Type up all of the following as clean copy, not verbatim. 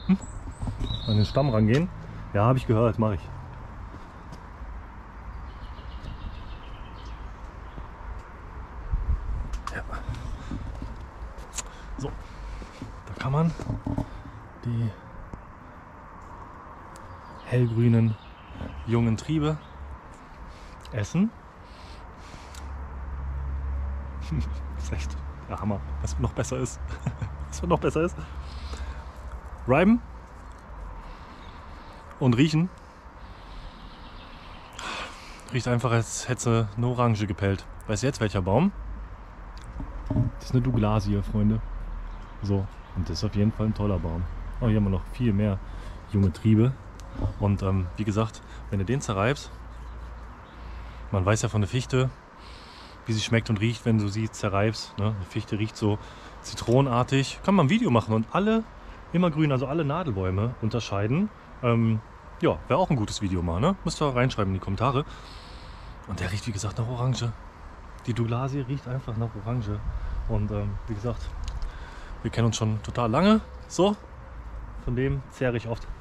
An den Stamm rangehen. Ja, habe ich gehört, mache ich. Ja. So, da kann man die hellgrünen jungen Triebe essen. Das ist echt der Hammer, was noch besser ist. Was noch besser ist. Reiben und riechen. Riecht einfach, als hätte eine Orange gepellt. Weißt du jetzt welcher Baum? Das ist eine Douglasie, Freunde. So, und das ist auf jeden Fall ein toller Baum. Oh, hier haben wir noch viel mehr junge Triebe. Und wie gesagt, wenn du den zerreibst, man weiß ja von der Fichte, wie sie schmeckt und riecht, wenn du sie zerreibst. Ne? Die Fichte riecht so zitronenartig. Kann man ein Video machen und alle immergrün, also alle Nadelbäume unterscheiden. Ja, wäre auch ein gutes Video mal. Ne? Müsst ihr reinschreiben in die Kommentare. Und der riecht, wie gesagt, nach Orange. Die Douglasie riecht einfach nach Orange. Und wie gesagt, wir kennen uns schon total lange. So, von dem zehre ich oft.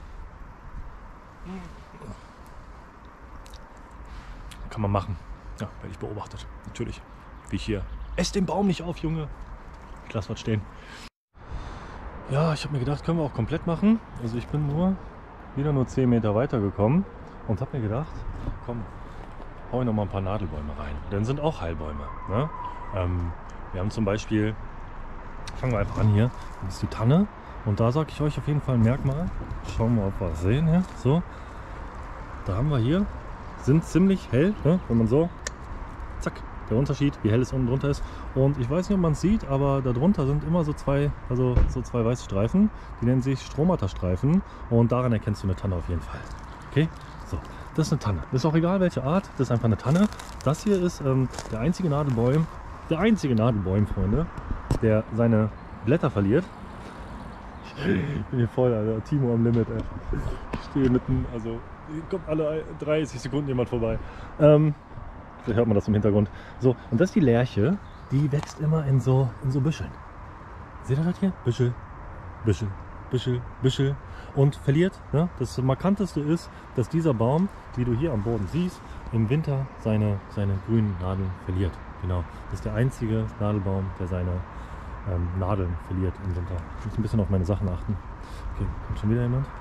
Kann man machen. Ja, werde ich beobachtet. Natürlich. Wie ich hier. Ess den Baum nicht auf, Junge. Ich lasse was stehen. Ja, ich habe mir gedacht, können wir auch komplett machen. Also ich bin wieder nur 10 Meter weiter gekommen und habe mir gedacht, komm, hau ich noch mal ein paar Nadelbäume rein. Denn sind auch Heilbäume. Ne? Wir haben zum Beispiel, fangen wir einfach an hier, das ist die Tanne. Und da sage ich euch auf jeden Fall ein Merkmal. Schauen wir mal, ob wir was sehen hier. So, da haben wir hier, sind ziemlich hell, ne? Wenn man so, zack, der Unterschied, wie hell es unten drunter ist. Und ich weiß nicht, ob man es sieht, aber darunter sind immer so zwei weiße Streifen. Die nennen sich Stromata-Streifen. Und daran erkennst du eine Tanne auf jeden Fall. Okay, so, das ist eine Tanne. Ist auch egal welche Art, das ist einfach eine Tanne. Das hier ist der einzige Nadelbäum, Freunde, der seine Blätter verliert. Ich bin hier voll, Alter. Timo am Limit, ey. Ich stehe mitten, also kommt alle 30 Sekunden jemand vorbei. Vielleicht hört man das im Hintergrund. So, und das ist die Lärche, die wächst immer in so Büscheln. Seht ihr das hier? Büschel, Büschel, Büschel, Büschel. Und verliert, ne? Das Markanteste ist, dass dieser Baum, wie du hier am Boden siehst, im Winter seine grünen Nadeln verliert. Genau, das ist der einzige Nadelbaum, der seine Nadeln verliert im Winter. Ich muss ein bisschen auf meine Sachen achten. Okay, kommt schon wieder jemand?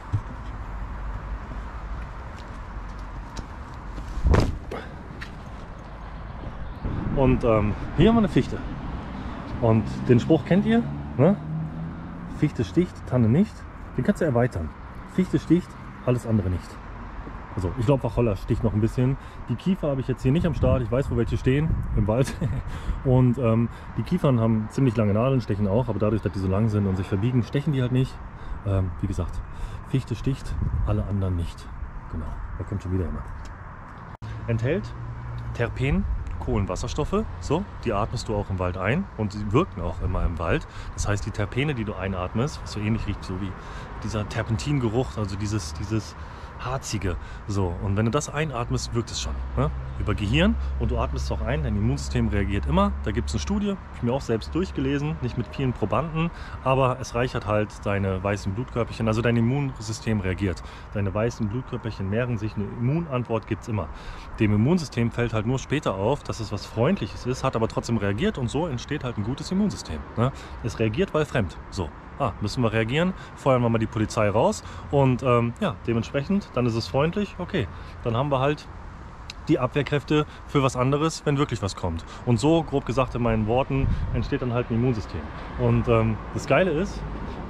Und hier haben wir eine Fichte. Und den Spruch kennt ihr, ne? Fichte sticht, Tanne nicht. Den kannst du erweitern. Fichte sticht, alles andere nicht. Also ich glaube, Wacholder sticht noch ein bisschen. Die Kiefer habe ich jetzt hier nicht am Start. Ich weiß, wo welche stehen, im Wald. Und die Kiefern haben ziemlich lange Nadeln, stechen auch. Aber dadurch, dass die so lang sind und sich verbiegen, stechen die halt nicht. Wie gesagt, Fichte sticht, alle anderen nicht. Genau, da kommt schon wieder jemand. Enthält Terpen, Kohlenwasserstoffe. So, die atmest du auch im Wald ein. Und sie wirken auch immer im Wald. Das heißt, die Terpene, die du einatmest, was so ähnlich riecht, so wie dieser Terpentingeruch, also dieses Harzige. So, und wenn du das einatmest, wirkt es schon. Ne? Über Gehirn, und du atmest es auch ein, dein Immunsystem reagiert immer. Da gibt es eine Studie, habe ich mir auch selbst durchgelesen, nicht mit vielen Probanden, aber es reichert halt deine weißen Blutkörperchen, also dein Immunsystem reagiert. Deine weißen Blutkörperchen mehren sich, eine Immunantwort gibt es immer. Dem Immunsystem fällt halt nur später auf, dass es was Freundliches ist, hat aber trotzdem reagiert, und so entsteht halt ein gutes Immunsystem. Ne? Es reagiert, weil fremd. So. Müssen wir reagieren, feuern wir mal die Polizei raus, und ja, dementsprechend, dann ist es freundlich, okay, dann haben wir halt die Abwehrkräfte für was anderes, wenn wirklich was kommt. Und so, grob gesagt in meinen Worten, entsteht dann halt ein Immunsystem. Und das Geile ist,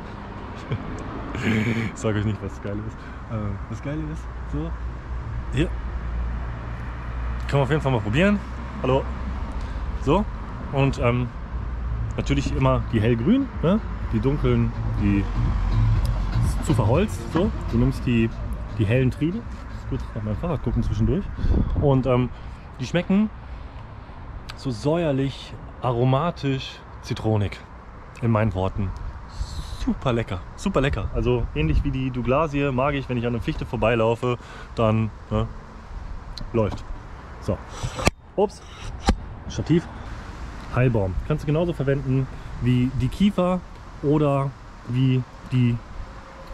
ich sage euch nicht, was das Geile ist, das Geile ist, so, hier, können wir auf jeden Fall mal probieren, hallo, so, und natürlich immer die hellgrün, ne? Die dunklen, die ist zu verholzt. So. Du nimmst die hellen Triebe. Gut, auf mein Fahrrad gucken zwischendurch. Und die schmecken so säuerlich, aromatisch, zitronig. In meinen Worten. Super lecker. Super lecker. Also ähnlich wie die Douglasie mag ich, wenn ich an einer Fichte vorbeilaufe, dann läuft. So. Ups. Stativ. Heilbaum. Kannst du genauso verwenden wie die Kiefer oder wie die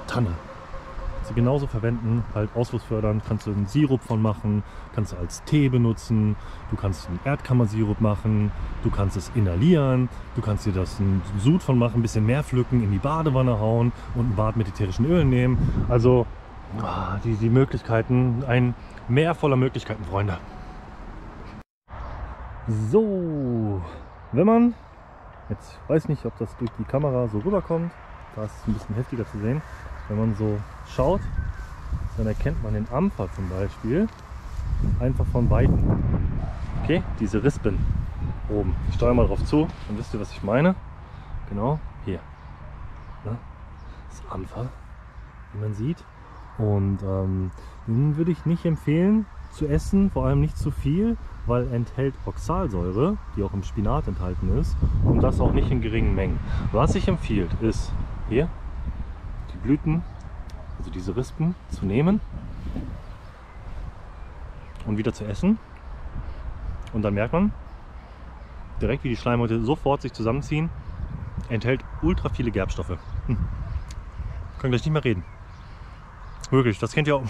Tanne. Kannst du genauso verwenden, halt ausflussfördernd, kannst du einen Sirup von machen, kannst du als Tee benutzen, du kannst einen Erdkammersirup machen, du kannst es inhalieren, du kannst dir das einen Sud von machen, ein bisschen mehr pflücken, in die Badewanne hauen und ein Bad mit ätherischen Ölen nehmen. Also die Möglichkeiten, ein Meer voller Möglichkeiten, Freunde. So, wenn man, jetzt weiß nicht, ob das durch die Kamera so rüberkommt, da ist es ein bisschen heftiger zu sehen. Wenn man so schaut, dann erkennt man den Ampfer zum Beispiel einfach von Weitem. Okay, diese Rispen oben. Ich steuere mal drauf zu, dann wisst ihr, was ich meine. Genau, hier. Das Ampfer, wie man sieht. Und den würde ich nicht empfehlen zu essen, vor allem nicht zu viel, weil er enthält Oxalsäure, die auch im Spinat enthalten ist, und das auch nicht in geringen Mengen. Was ich empfiehlt, ist hier die Blüten, also diese Rispen, zu nehmen und wieder zu essen. Und dann merkt man direkt, wie die Schleimhäute sofort sich zusammenziehen. Enthält ultra viele Gerbstoffe. Kann gleich nicht mehr reden. Wirklich, das kennt ihr auch.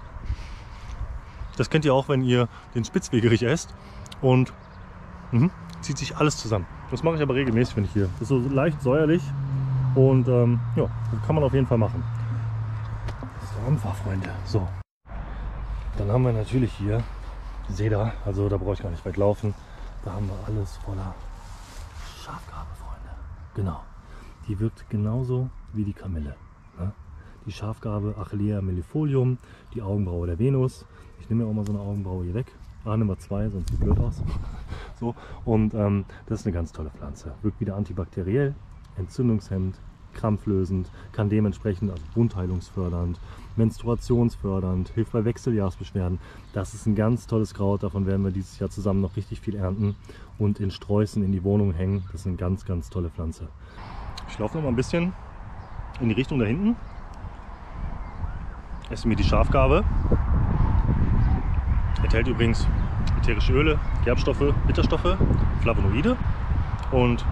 Das kennt ihr auch, wenn ihr den Spitzwegerich esst und zieht sich alles zusammen. Das mache ich aber regelmäßig, wenn ich hier. Das ist so leicht säuerlich und ja, das kann man auf jeden Fall machen. Das ist der Ampfer, Freunde. So, dann haben wir natürlich hier Seda, also da brauche ich gar nicht weit laufen. Da haben wir alles voller Schafgarbe, Freunde. Genau, die wirkt genauso wie die Kamille. Ne? Die Schafgarbe Achillea mellifolium, die Augenbraue der Venus. Ich nehme mir auch mal so eine Augenbraue hier weg. Nehmen wir 2, sonst sieht blöd aus. So, und das ist eine ganz tolle Pflanze. Wirkt wieder antibakteriell, entzündungshemmend, krampflösend, kann dementsprechend also wundheilungsfördernd, menstruationsfördernd, hilft bei Wechseljahrsbeschwerden. Das ist ein ganz tolles Kraut, davon werden wir dieses Jahr zusammen noch richtig viel ernten und in Sträußen in die Wohnung hängen. Das ist eine ganz, ganz tolle Pflanze. Ich laufe noch mal ein bisschen in die Richtung da hinten. Esse mir die Schafgarbe. Enthält übrigens ätherische Öle, Gerbstoffe, Bitterstoffe, Flavonoide und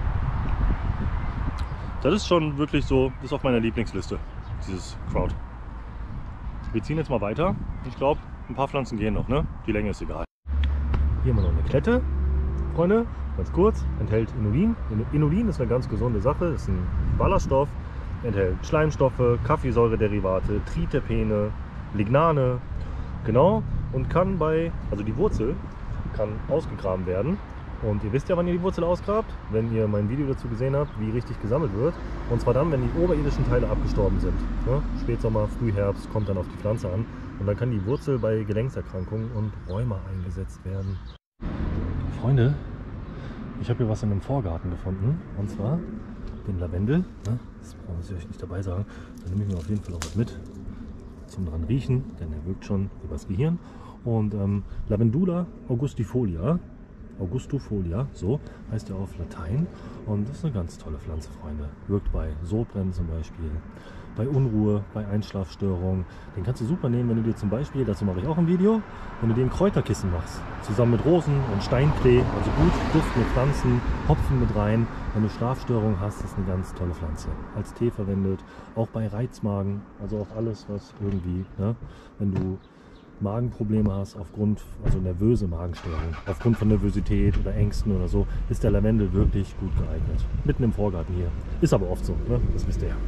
das ist schon wirklich so, das ist auf meiner Lieblingsliste, dieses Kraut. Wir ziehen jetzt mal weiter. Ich glaube, ein paar Pflanzen gehen noch, ne? Die Länge ist egal. Hier haben wir noch eine Klette, Freunde, ganz kurz, enthält Inulin. Inulin ist eine ganz gesunde Sache, ist ein Ballaststoff, enthält Schleimstoffe, Kaffeesäurederivate, Triterpene, Lignane, genau, und kann also die Wurzel kann ausgegraben werden. Und ihr wisst ja, wann ihr die Wurzel ausgrabt, wenn ihr mein Video dazu gesehen habt, wie richtig gesammelt wird. Und zwar dann, wenn die oberirdischen Teile abgestorben sind. Ne? Spätsommer, Frühherbst kommt dann auf die Pflanze an. Und dann kann die Wurzel bei Gelenkserkrankungen und Rheuma eingesetzt werden. Freunde, ich habe hier was in einem Vorgarten gefunden. Und zwar den Lavendel. Ne? Das muss ich euch nicht dabei sagen. Da nehme ich mir auf jeden Fall auch was mit zum dran riechen, denn er wirkt schon übers Gehirn. Und Lavandula augustifolia. Augustifolia, so heißt er auf Latein, und das ist eine ganz tolle Pflanze, Freunde. Wirkt bei Sodbrennen zum Beispiel, bei Unruhe, bei Einschlafstörungen. Den kannst du super nehmen, wenn du dir zum Beispiel, dazu mache ich auch ein Video, wenn du dir ein Kräuterkissen machst, zusammen mit Rosen und Steinklee, also gut duftende Pflanzen, Hopfen mit rein. Wenn du Schlafstörungen hast, ist eine ganz tolle Pflanze. Als Tee verwendet, auch bei Reizmagen, also auch alles, was irgendwie, ne, wenn du Magenprobleme hast, also nervöse Magenstörungen, aufgrund von Nervosität oder Ängsten oder so, ist der Lavendel wirklich gut geeignet. Mitten im Vorgarten hier. Ist aber oft so, ne? Das wisst ihr ja.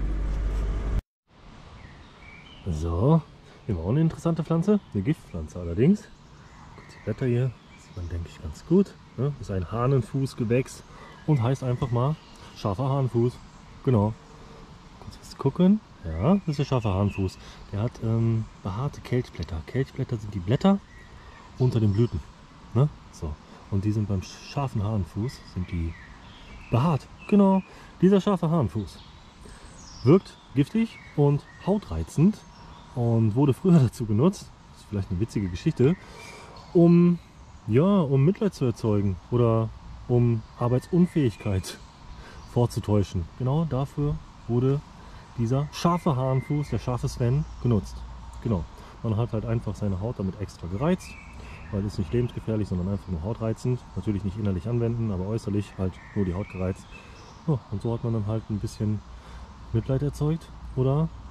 So, hier haben wir auch eine interessante Pflanze, eine Giftpflanze allerdings. Kurz die Blätter hier, sieht man, denke ich, ganz gut. Ne? Das ist ein Hahnenfußgewächs und heißt einfach mal scharfer Hahnenfuß. Genau. Kurz was gucken. Ja, das ist der scharfe Hahnenfuß. Der hat behaarte Kelchblätter. Kelchblätter sind die Blätter unter den Blüten. Ne? So. Und die sind beim scharfen Hahnenfuß, sind die behaart. Genau, dieser scharfe Hahnenfuß wirkt giftig und hautreizend und wurde früher dazu genutzt, das ist vielleicht eine witzige Geschichte, um Mitleid zu erzeugen oder um Arbeitsunfähigkeit vorzutäuschen. Genau dafür wurde dieser scharfe Hahnenfuß, der scharfe Sven, genutzt. Genau. Man hat halt einfach seine Haut damit extra gereizt, weil es nicht lebensgefährlich, sondern einfach nur hautreizend. Natürlich nicht innerlich anwenden, aber äußerlich halt nur die Haut gereizt. Ja, und so hat man dann halt ein bisschen Mitleid erzeugt oder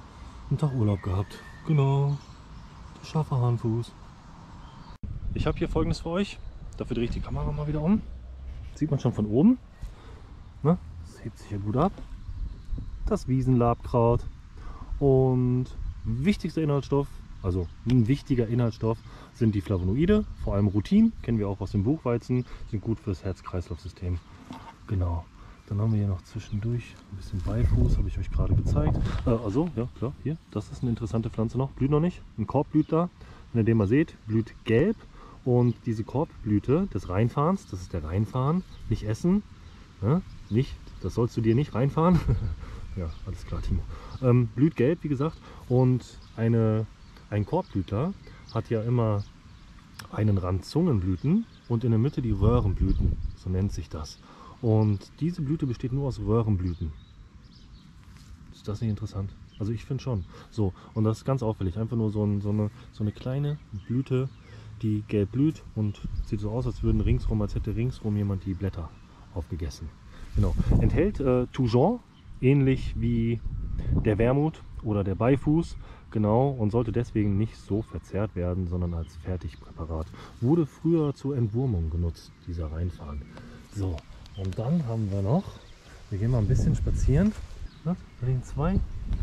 einen Tag Urlaub gehabt. Genau, der scharfe Hahnfuß. Ich habe hier Folgendes für euch. Dafür drehe ich die Kamera mal wieder um. Sieht man schon von oben. Ne? Das hebt sich hier gut ab. Das Wiesenlabkraut. Und wichtigster Inhaltsstoff, also ein wichtiger Inhaltsstoff, sind die Flavonoide. Vor allem Rutin, kennen wir auch aus dem Buchweizen, sind gut fürs Herz-Kreislauf-System. Genau. Dann haben wir hier noch zwischendurch ein bisschen Beifuß, habe ich euch gerade gezeigt. Also, ja klar, hier, das ist eine interessante Pflanze noch. Blüht noch nicht. Ein Korb blüht da. Wenn ihr den mal seht, blüht gelb. Und diese Korbblüte des Rheinfahns, das ist der Rheinfahn, nicht essen. Ne? Nicht, das sollst du dir nicht reinfahren. Ja, alles klar, Timo. Blüht gelb, wie gesagt. Und ein Korbblütler hat ja immer einen Rand Zungenblüten und in der Mitte die Röhrenblüten. So nennt sich das. Und diese Blüte besteht nur aus Röhrenblüten. Ist das nicht interessant? Also ich finde schon. So, und das ist ganz auffällig. Einfach nur so eine kleine Blüte, die gelb blüht und sieht so aus, als hätte ringsrum jemand die Blätter aufgegessen. Genau. Enthält Toujon, ähnlich wie der Wermut oder der Beifuß. Genau, und sollte deswegen nicht so verzehrt werden, sondern als Fertigpräparat. Wurde früher zur Entwurmung genutzt, dieser Rheinfahn. So. Und dann haben wir noch, wir gehen mal ein bisschen spazieren. Da liegen zwei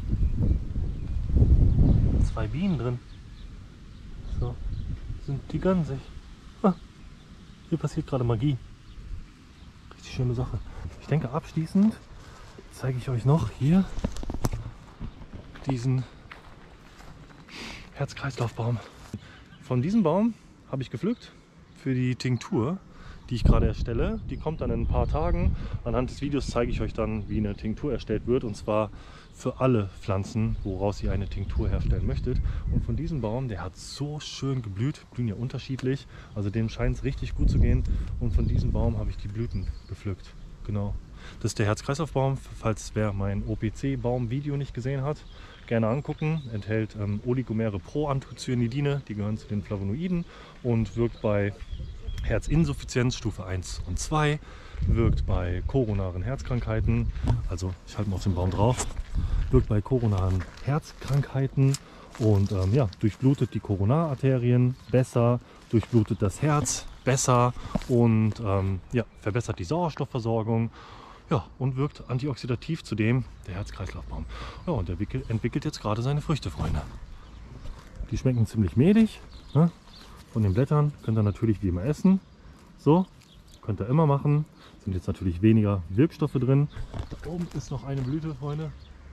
Bienen drin. So, die gönnen sich. Ah, hier passiert gerade Magie. Richtig schöne Sache. Ich denke, abschließend zeige ich euch noch hier diesen Herz-Kreislauf-Baum. Von diesem Baum habe ich gepflückt für die Tinktur, die ich gerade erstelle. Die kommt dann in ein paar Tagen. Anhand des Videos zeige ich euch dann, wie eine Tinktur erstellt wird. Und zwar für alle Pflanzen, woraus ihr eine Tinktur herstellen möchtet. Und von diesem Baum, der hat so schön geblüht. Blühen ja unterschiedlich. Also dem scheint es richtig gut zu gehen. Und von diesem Baum habe ich die Blüten gepflückt. Genau. Das ist der Herz-Kreislauf-Baum. Falls wer mein OPC-Baum-Video nicht gesehen hat, gerne angucken. Enthält Oligomere Proanthocyanidine, die gehören zu den Flavonoiden und wirkt bei Herzinsuffizienz Stufe 1 und 2, wirkt bei koronaren Herzkrankheiten, also ich halte mal auf den Baum drauf, wirkt bei koronaren Herzkrankheiten und ja, durchblutet die Koronararterien besser, durchblutet das Herz besser und ja, verbessert die Sauerstoffversorgung. Ja, und wirkt antioxidativ zudem, der Herz-Kreislauf-Baum. Ja, und der entwickelt jetzt gerade seine Früchte, Freunde. Die schmecken ziemlich mehlig. Ne? Von den Blättern könnt ihr natürlich wie immer essen. So, könnt ihr immer machen. Sind jetzt natürlich weniger Wirkstoffe drin. Da oben ist noch eine Blüte, Freunde.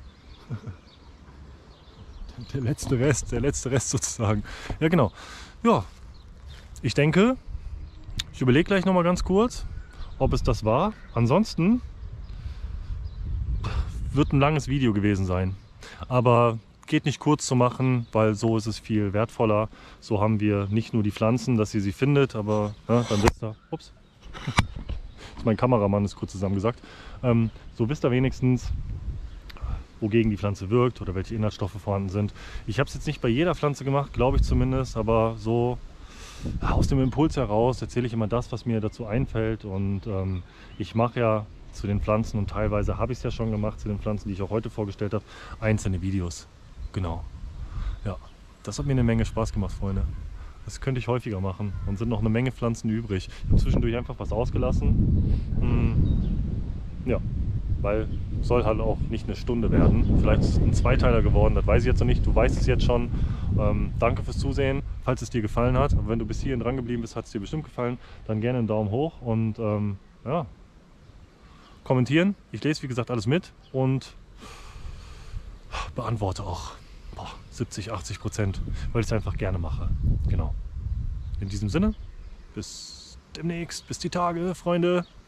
Der letzte Rest sozusagen. Ja, genau. Ja, ich denke, ich überlege gleich noch mal ganz kurz, ob es das war. Ansonsten wird ein langes Video gewesen sein. Aber geht nicht kurz zu machen, weil so ist es viel wertvoller. So haben wir nicht nur die Pflanzen, dass ihr sie findet, aber ja, dann wisst ihr, ups, mein Kameramann ist kurz zusammengesackt. So wisst ihr wenigstens, wogegen die Pflanze wirkt oder welche Inhaltsstoffe vorhanden sind. Ich habe es jetzt nicht bei jeder Pflanze gemacht, glaube ich zumindest, aber so aus dem Impuls heraus erzähle ich immer das, was mir dazu einfällt. Und ich mache ja zu den Pflanzen, und teilweise habe ich es ja schon gemacht, zu den Pflanzen, die ich auch heute vorgestellt habe, einzelne Videos. Genau. Ja, das hat mir eine Menge Spaß gemacht, Freunde. Das könnte ich häufiger machen und sind noch eine Menge Pflanzen übrig. Ich habe zwischendurch einfach was ausgelassen. Ja, weil soll halt auch nicht eine Stunde werden. Vielleicht ist es ein Zweiteiler geworden, das weiß ich jetzt noch nicht. Du weißt es jetzt schon. Danke fürs Zusehen. Falls es dir gefallen hat, und wenn du bis hierhin dran geblieben bist, hat es dir bestimmt gefallen, dann gerne einen Daumen hoch und ja, kommentieren. Ich lese wie gesagt alles mit und beantworte auch 70–80%, weil ich es einfach gerne mache. Genau. In diesem Sinne, bis demnächst, bis die Tage, Freunde.